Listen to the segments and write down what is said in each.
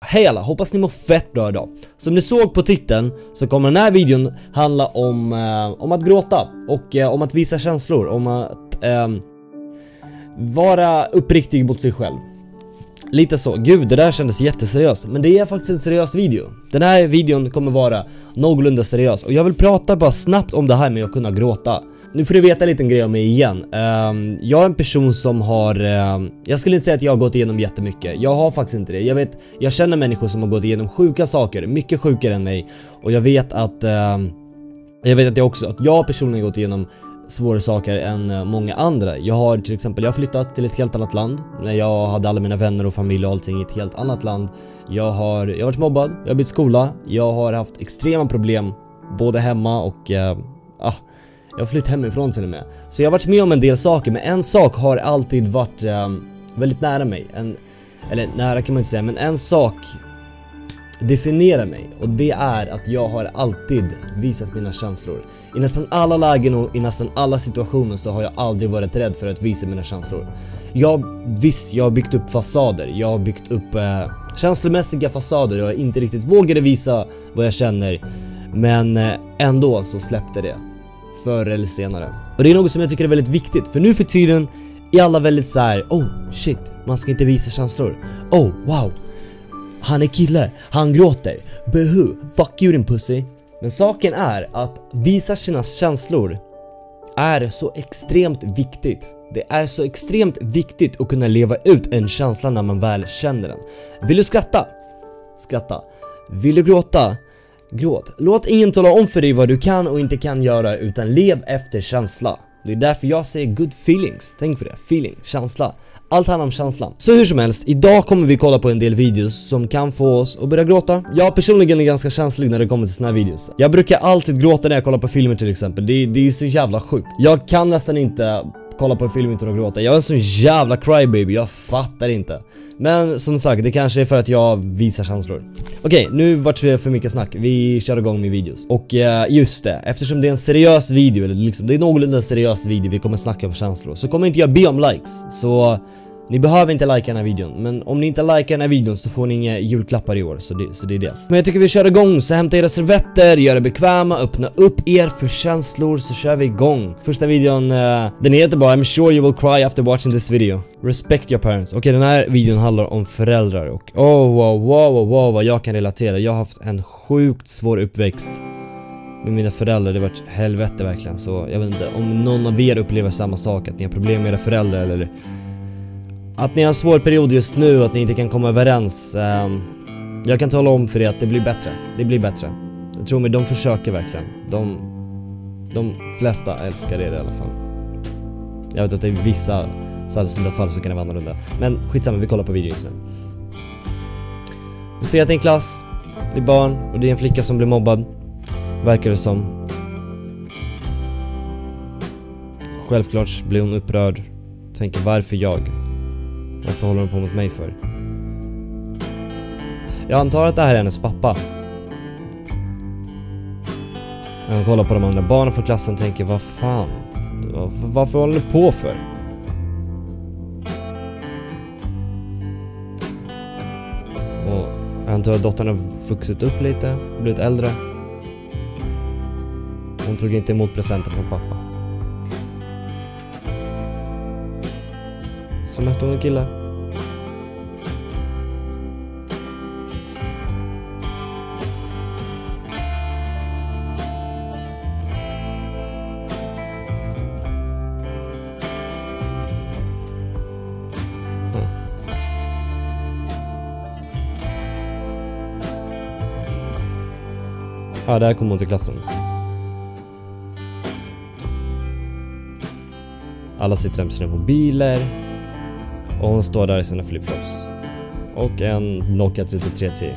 Hej alla, hoppas ni mår fett bra idag. Som ni såg på titeln så kommer den här videon handla om att gråta och om att visa känslor, om att vara uppriktig mot sig själv. Lite så, gud det där kändes jätteseriöst, men det är faktiskt en seriös video. Den här videon kommer vara någorlunda seriös och jag vill prata bara snabbt om det här med att kunna gråta. Nu får du veta en liten grej om mig igen. Jag är en person som har jag skulle inte säga att jag har gått igenom jättemycket. Jag har faktiskt inte det. Jag känner människor som har gått igenom sjuka saker, mycket sjukare än mig. Och jag vet att jag personligen har gått igenom svåra saker än många andra. Jag har till exempel flyttat till ett helt annat land. När jag hade alla mina vänner och familj och allting i ett helt annat land. Jag har varit mobbad, jag har bytt skola. Jag har haft extrema problem både hemma och jag har flyttat hemifrån till och med. Så jag har varit med om en del saker, men en sak har alltid varit väldigt nära mig. Eller nära kan man inte säga, men en sak definierar mig. Och det är att jag har alltid visat mina känslor. I nästan alla lägen och i nästan alla situationer så har jag aldrig varit rädd för att visa mina känslor. Jag har byggt upp fasader. Jag har byggt upp känslomässiga fasader. Jag inte riktigt vågade visa vad jag känner. Men ändå så släppte det. Förr eller senare. Och det är något som jag tycker är väldigt viktigt. För nu för tiden är alla väldigt så här: oh shit, man ska inte visa känslor. Oh wow, han är kille, han gråter. Behu, fuck you din pussy. Men saken är att visa sina känslor är så extremt viktigt. Det är så extremt viktigt att kunna leva ut en känsla när man väl känner den. Vill du skratta? Skratta. Vill du gråta? Gråt. Låt ingen tala om för dig vad du kan och inte kan göra, utan lev efter känsla. Det är därför jag säger good feelings. Tänk på det, feeling, känsla. Allt handlar om känslan. Så hur som helst, idag kommer vi kolla på en del videos som kan få oss att börja gråta. Jag personligen är ganska känslig när det kommer till såna här videos. Jag brukar alltid gråta när jag kollar på filmer till exempel. Det är så jävla sjukt. Jag kan nästan inte kolla på en film utan att gråta. Jag är en sån jävla crybaby, jag fattar inte. Men som sagt, det kanske är för att jag visar känslor. Okej, nu vart det för mycket snack. Vi kör igång med videos. Och just det, eftersom det är en seriös video, eller liksom det är någorlunda en seriös video, vi kommer snacka om känslor, så kommer inte jag be om likes. Så ni behöver inte likea den här videon. Men om ni inte likar den här videon så får ni inga julklappar i år. Så det är det. Men jag tycker vi kör igång. Så hämta era servetter, gör det bekväma, öppna upp er för känslor, så kör vi igång. Första videon, den heter bara I'm sure you will cry after watching this video. Respect your parents. Okej, den här videon handlar om föräldrar. Och wow, vad jag kan relatera. Jag har haft en sjukt svår uppväxt med mina föräldrar. Det har varit helvete verkligen. Så jag vet inte om någon av er upplever samma sak, att ni har problem med era föräldrar, eller att ni har en svår period just nu, att ni inte kan komma överens. Jag kan tala om för er att det blir bättre. Det blir bättre. Jag tror mig, de försöker verkligen. De flesta älskar er i alla fall. Jag vet att det är vissa sällsynta fall så kan det vara annorlunda. Men skitsamma, vi kollar på videon nu. Vi ser att det är en klass. Det är barn och det är en flicka som blir mobbad, verkar det som. Självklart blir hon upprörd. Tänker, varför jag? Varför håller hon på mot mig för? Jag antar att det här är hennes pappa. När hon kollar på de andra barnen från klassen tänker, vad fan? Varför håller ni på för? Och jag antar att dottern har vuxit upp lite, blivit äldre. Hon tog inte emot presenten från pappa. Så mötte hon en kille. Ja, där kom hon till klassen. Alla sitter där med sina mobiler. Och hon står där i sina flipflops. Och en Nokia 3310.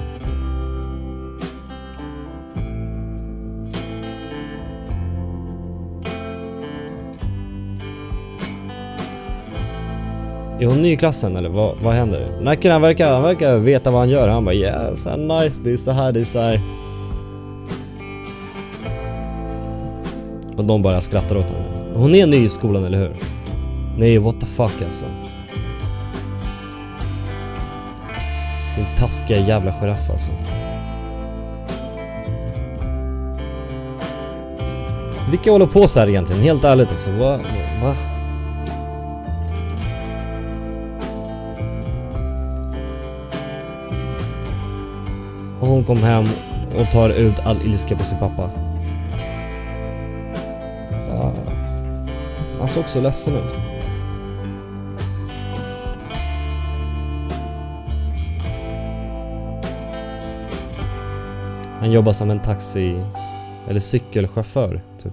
Är hon ny i klassen eller vad händer? Den här killen verkar veta vad han gör. Han bara, yes, nice, det är så här, det är så här. Och de bara skrattar åt henne. Hon är ny i skolan, eller hur? Nej, what the fuck alltså. Din taskiga jävla giraff alltså. Vilka håller på så här egentligen? Helt ärligt alltså. Va? Och hon kom hem och tar ut all ilska på sin pappa. Ja. Han såg också ledsen ut. Han jobbar som en taxi eller cykelchaufför typ.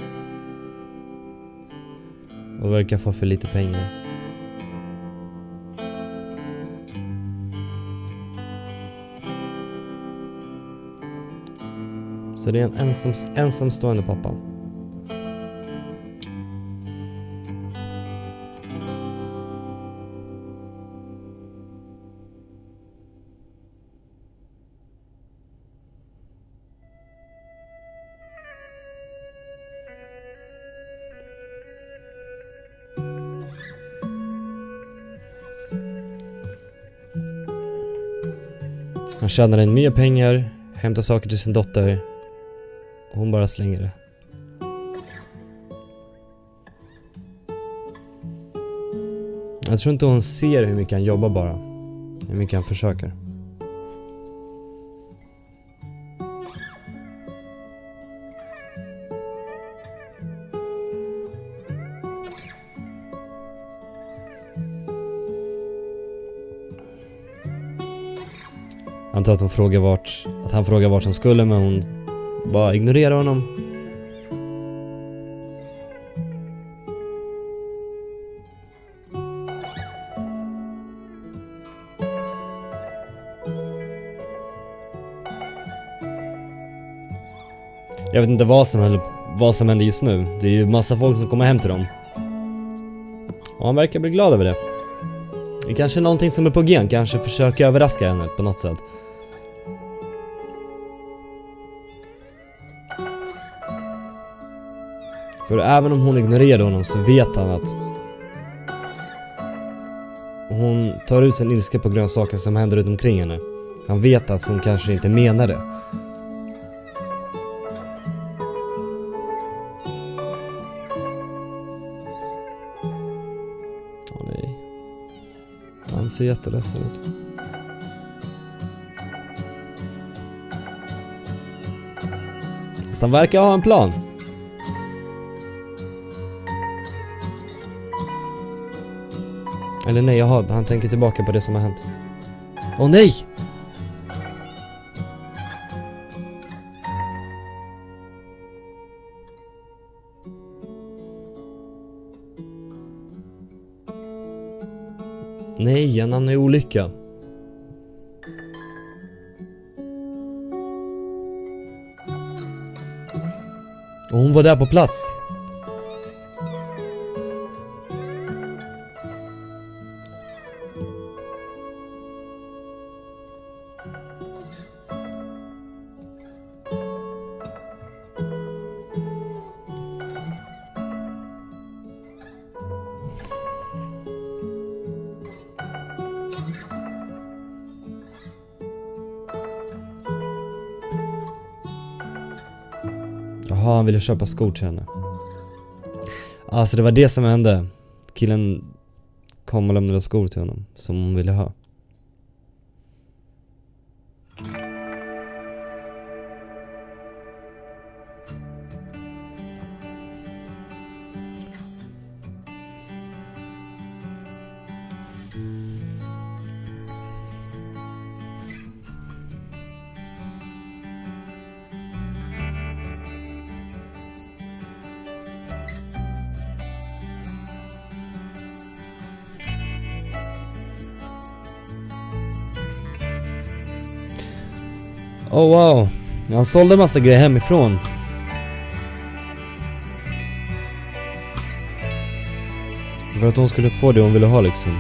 Och verkar få för lite pengar. Så det är en ensamstående pappa. Han tjänar in mer pengar, hämtar saker till sin dotter. Och hon bara slänger det. Jag tror inte hon ser hur mycket han jobbar bara. Hur mycket han försöker. Jag antar att han frågar vart han skulle, men hon bara ignorerar honom. Jag vet inte vad som händer just nu. Det är ju massa folk som kommer hem till dem. Och han verkar bli glad över det. Det är kanske någonting som är på G. Kanske försöka överraska henne på något sätt. För även om hon ignorerar honom så vet han att hon tar ut sin ilska på grund av saker som händer runt omkring henne. Han vet att hon kanske inte menar det. Åh nej. Han ser jätteledsen ut. Så han verkar ha en plan. Eller nej, han tänker tillbaka på det som har hänt. Åh nej! Nej, han hamnar i olycka. Och hon var där på plats. Jaha, han ville köpa skor till henne. Alltså det var det som hände. Killen kom och lämnade skor till honom som hon ville ha. Oh wow, han sålde massa grejer hemifrån. För att hon skulle få det hon ville ha liksom.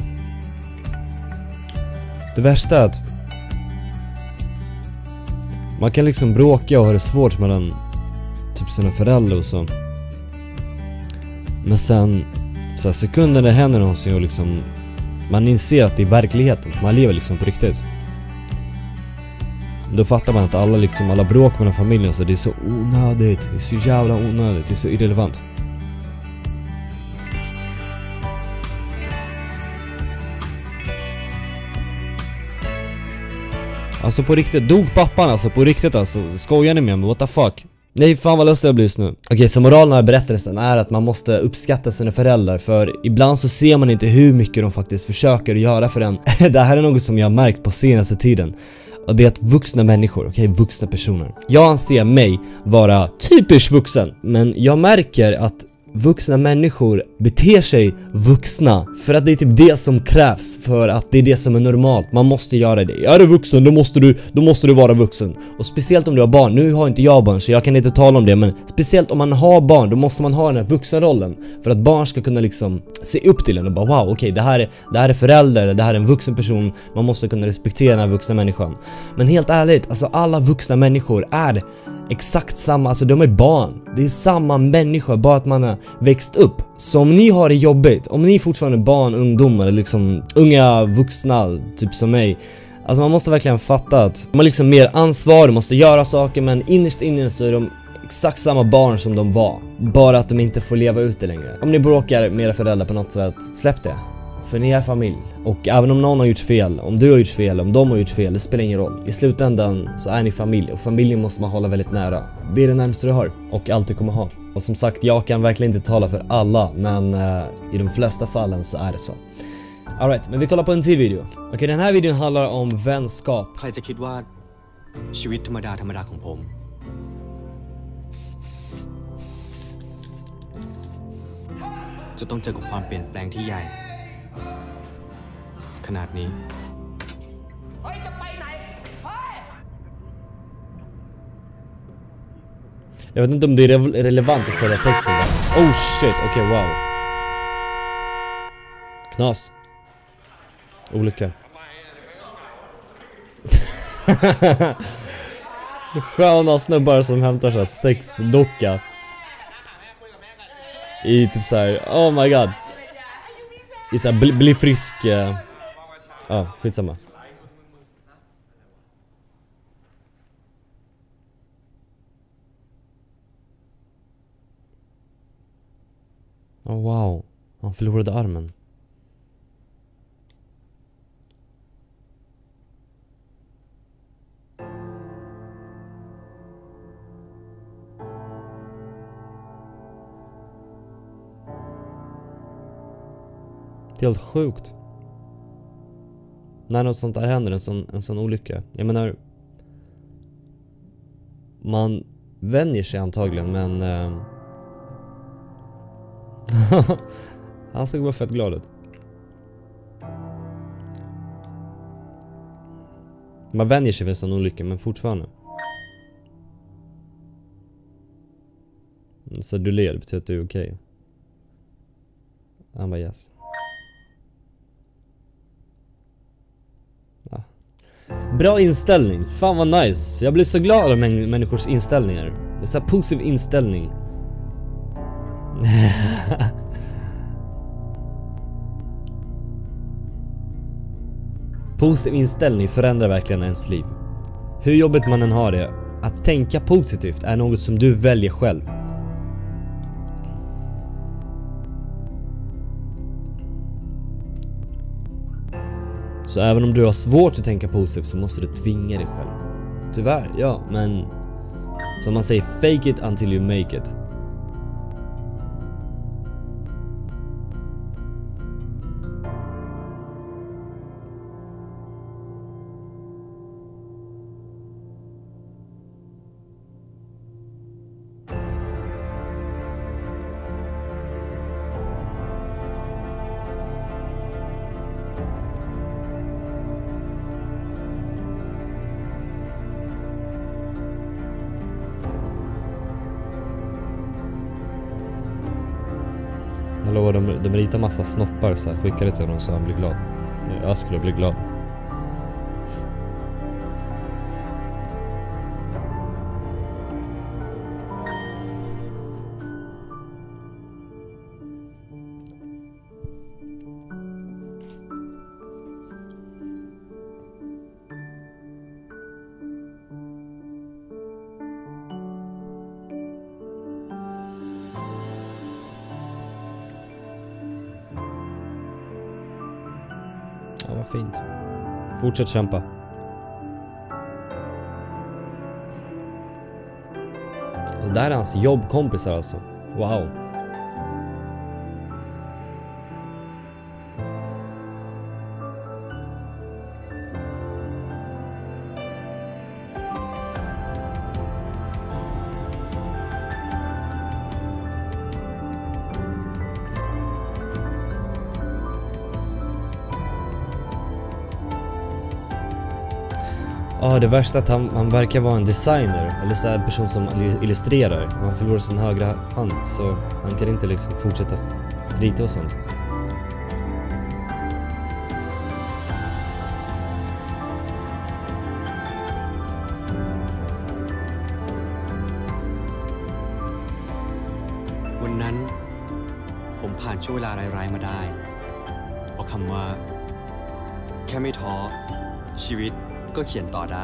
Det värsta är att Man kan liksom bråka och ha det svårt mellan typ sina föräldrar och så. Men sen så här, sekunden det händer någonsin och liksom man inser att det är verkligheten. Man lever liksom på riktigt. Då fattar man att alla bråk mellan familjen så det är så onödigt. Det är så jävla onödigt. Det är så irrelevant. Alltså på riktigt, dog pappan alltså på riktigt alltså. Skojar ni med mig? What the fuck? Nej, fan vad lustig jag blir just nu. Okej, så moralen av berättelsen är att man måste uppskatta sina föräldrar. För ibland så ser man inte hur mycket de faktiskt försöker göra för en. Det här är något som jag har märkt på senaste tiden. Och det är att vuxna människor, okej, vuxna personer. Jag anser mig vara typiskt vuxen. Men jag märker att vuxna människor beter sig vuxna för att det är typ det som krävs, för att det är det som är normalt. Man måste göra det. Är du vuxen, då måste du vara vuxen. Och speciellt om du har barn. Nu har inte jag barn så jag kan inte tala om det, men speciellt om man har barn, då måste man ha den här vuxenrollen för att barn ska kunna liksom se upp till en och bara wow, okej, det här är förälder, eller det här är en vuxen person. Man måste kunna respektera den här vuxna människan. Men helt ärligt, alltså alla vuxna människor är exakt samma, alltså de är barn. Det är samma människa, bara att man har växt upp. Så om ni har det jobbigt, om ni fortfarande är barn, ungdomar eller liksom unga vuxna typ som mig, alltså man måste verkligen fatta att man liksom mer ansvar, måste göra saker, men innerst inne så är de exakt samma barn som de var, bara att de inte får leva ut det längre. Om ni bråkar med era föräldrar på något sätt, släpp det. För ni är familj. Och även om någon har gjort fel, om du har gjort fel, om de har gjort fel, det spelar ingen roll. I slutändan så är ni familj, och familjen måste man hålla väldigt nära. Det är det närmaste du har och alltid kommer ha. Och som sagt, jag kan verkligen inte tala för alla, men i de flesta fallen så är det så. Alright, men vi kollar på en till video. Okej, den här videon handlar om vänskap. ใครจะคิดว่าชีวิตธรรมดาของผมจะต้องเจอกับความเปลี่ยนแปลงที่ใหญ่ขนาดนี้ Jag vet inte om det är relevant att följa texten där. Oh shit, okej, wow. Knas. Olycka. Sköna snubbar som hämtar såhär sexdocka i typ såhär, oh my god, i såhär bli frisk. Skitsamma. Oh wow, han förlorade armen. Det är helt sjukt. När något sånt där händer, en sån olycka. Jag menar, man vänjer sig antagligen, men han såg bara fett glad ut. Man vänjer sig vid en sån olycka, men fortfarande. Så du ler, betyder att du är okej. Han bara yes. Ja. Bra inställning, fan vad nice. Jag blir så glad av människors inställningar. Det är så här positiv inställning. Positiv inställning förändrar verkligen ens liv. Hur jobbigt man än har det, att tänka positivt är något som du väljer själv. Så även om du har svårt att tänka positivt så måste du tvinga dig själv. Tyvärr, ja, men som man säger, fake it until you make it. Hallå, de ritar massa snoppar så här, skickar det till honom så han blir glad. Jag skulle bli glad. Fint. Fortsätt kämpa. Och där är hans jobbkompisar alltså. Wow. Ja, det värsta är att han verkar vara en designer. Eller så här en person som illustrerar. Han förlorar sin högra hand. Så han kan inte liksom fortsätta rita och sånt. วันนั้นผมผ่านช่วงเวลาร้ายๆมาได้เพราะคำว่าแค่ไม่ท้อชีวิตก็เขียนต่อได้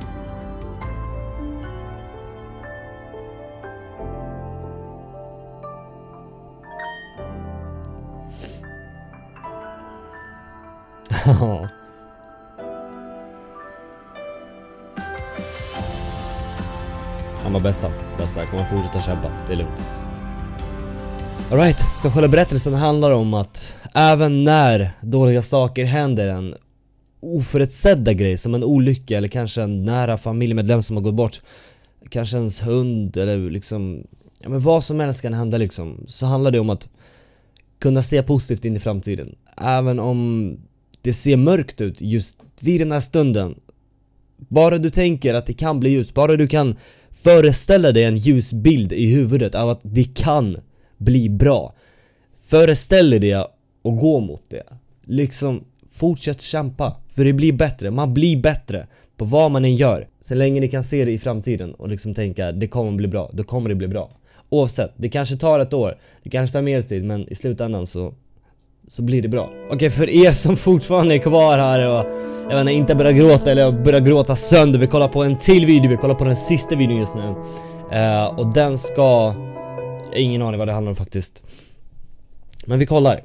Han var bästa. Jag kommer fortsätta kämpa, det är lugnt. Alright, så själva berättelsen handlar om att även när dåliga saker händer, en oförutsedda grej som en olycka eller kanske en nära familjemedlem som har gått bort, kanske ens hund eller liksom, ja men vad som helst kan hända liksom, så handlar det om att kunna se positivt in i framtiden. Även om det ser mörkt ut just vid den här stunden. Bara du tänker att det kan bli ljus, bara du kan föreställa dig en ljus bild i huvudet av att det kan bli bra. Föreställ dig det och gå mot det. Liksom fortsätt kämpa, för det blir bättre. Man blir bättre på vad man än gör. Så länge ni kan se det i framtiden och liksom tänka det kommer bli bra, då kommer det bli bra. Oavsett, det kanske tar ett år, det kanske tar mer tid, men i slutändan så blir det bra. Okej, för er som fortfarande är kvar här och jag vet inte, inte börjar gråta eller börjar gråta sönder, vi kollar på en till video, vi kollar på den sista videon just nu. Och den ska, jag har ingen aning vad det handlar om faktiskt. Men vi kollar.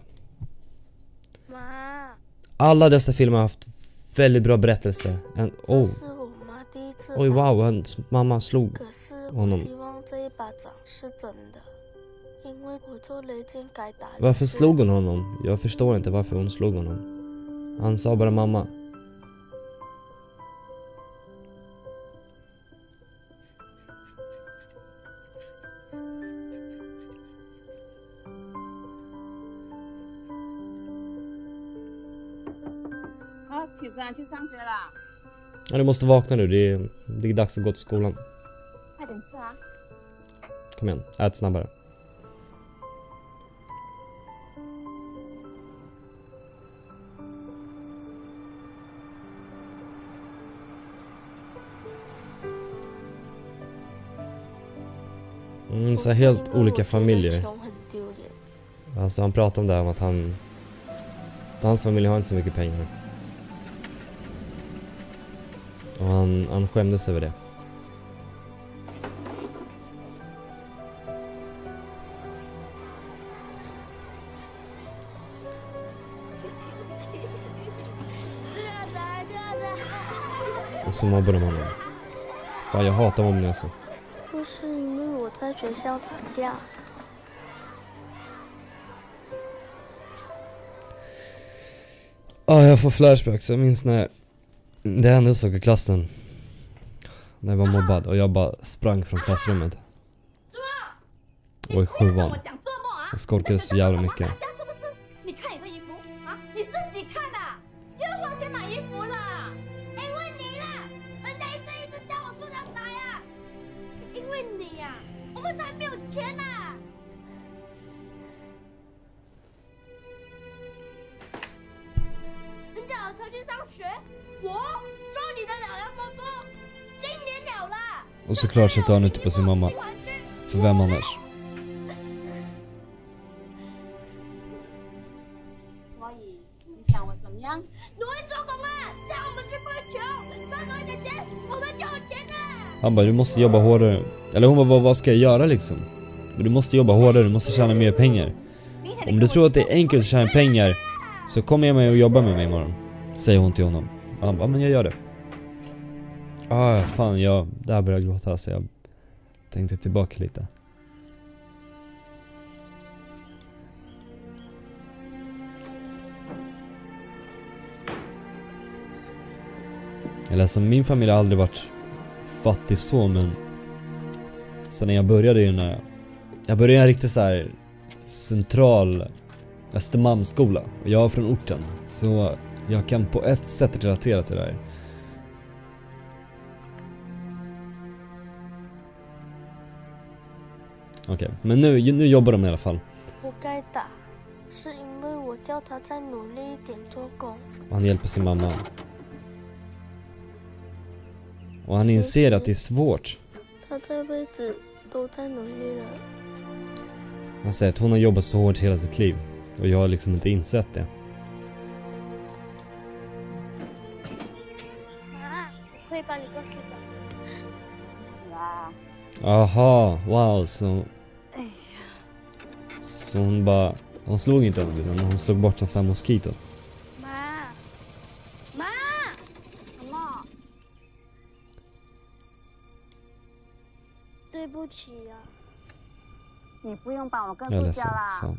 Alla dessa filmer har haft väldigt bra berättelse. Oj wow, hans mamma slog honom. Varför slog hon honom? Jag förstår inte varför hon slog honom. Han sa bara mamma. Ja, du måste vakna nu, det är dags att gå till skolan. Kom igen, ät snabbare. Så helt olika familjer. Alltså han pratar om det här om att hans familj har inte så mycket pengar. Och han skämdes över det. Och så mobbar de honom. Fan, jag hatar mobbning alltså. Jag får flashbacks. Jag minns när det hände saker i klassen. När jag var mobbad och jag bara sprang från klassrummet. Och i 7:an. Jag skolkade så jävla mycket. Och såklart så tar han ut på sin mamma. För vem annars? Han bara, du måste jobba hårdare. Eller hon bara, vad ska jag göra liksom? Du måste jobba hårdare, du måste tjäna mer pengar. Om du tror att det är enkelt att tjäna pengar, så kommer jag med och jobba med mig imorgon. säger hon till honom. Han bara, men jag gör det. Fan, där började jag gråta så jag tänkte tillbaka lite. Eller alltså, min familj har aldrig varit fattig så, men sen när jag började ju jag började i en riktigt så här central Östermalmsskola och jag är från orten, så jag kan på ett sätt relatera till det här. Okej, men nu jobbar de i alla fall. Och han hjälper sin mamma. Och han inser att det är svårt. Han säger att hon har jobbat så hårt hela sitt liv. Och jag har liksom inte insett det. Aha, wow, så hon slog inte honom, utan hon slog bort en sån här moskito. Jag är ledsen, så.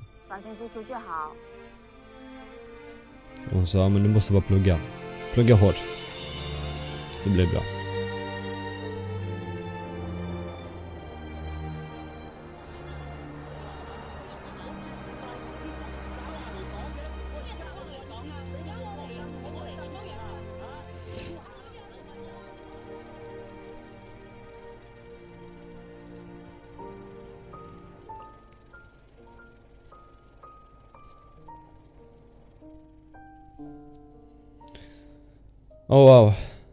Hon sa, men du måste bara plugga hårt, så blir det bra. Wow.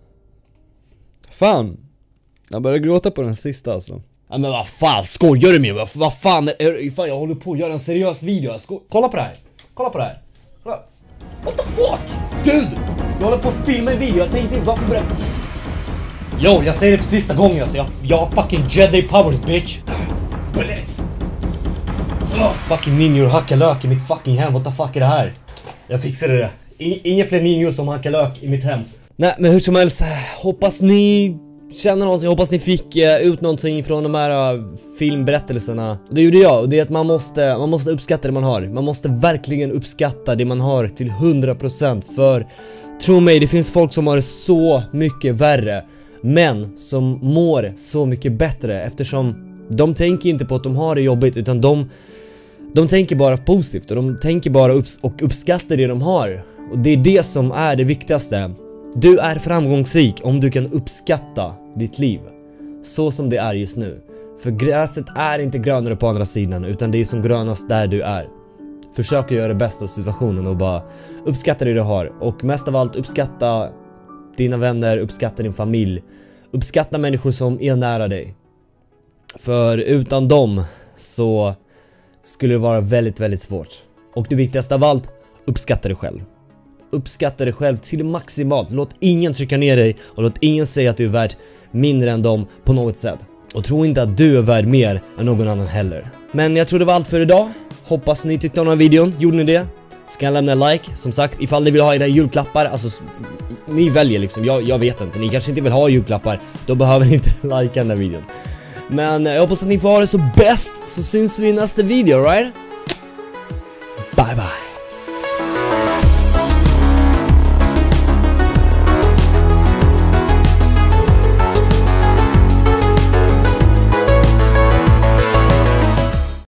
Fan. Jag började gråta på den sista alltså. Ja, men vad fan, skojar du med mig? Vad fan, fan, jag håller på att göra en seriös video. Kolla på det här. Kolla. What the fuck? Dude, jag håller på att filma en video. Jag tänkte, varför börjar... Yo, jag säger det för sista gången alltså. Jag har fucking Jedi powers, bitch. Bullets. Fucking ninjor hackar lök i mitt fucking hem. What the fuck är det här? Jag fixade det. Inga fler ninjor som hackar lök i mitt hem. Nej, men hur som helst, hoppas ni känner någonting, hoppas ni fick ut någonting från de här filmberättelserna. Det gjorde jag, och det är att man måste uppskatta det man har. Man måste verkligen uppskatta det man har till 100%, för tro mig, det finns folk som har det så mycket värre, men som mår så mycket bättre, eftersom de tänker inte på att de har det jobbigt, utan de tänker bara positivt, och de tänker bara uppskatta det de har. Och det är det som är det viktigaste. Du är framgångsrik om du kan uppskatta ditt liv så som det är just nu. För gräset är inte grönare på andra sidan, utan det är som grönast där du är. Försök att göra det bästa av situationen och bara uppskatta det du har. Och mest av allt, uppskatta dina vänner, uppskatta din familj. Uppskatta människor som är nära dig. För utan dem så skulle det vara väldigt, väldigt svårt. Och det viktigaste av allt, uppskatta dig själv. Uppskatta dig själv till maximalt. Låt ingen trycka ner dig, och låt ingen säga att du är värd mindre än dem på något sätt. Och tro inte att du är värd mer än någon annan heller. Men jag tror det var allt för idag. Hoppas ni tyckte om den här videon. Gjorde ni det? Så kan jag lämna en like. Som sagt, ifall ni vill ha era julklappar, alltså ni väljer liksom. Jag vet inte. Ni kanske inte vill ha julklappar. Då behöver ni inte likea den här videon. Men jag hoppas att ni får ha det så bäst. Så syns vi i nästa video, right? Bye bye.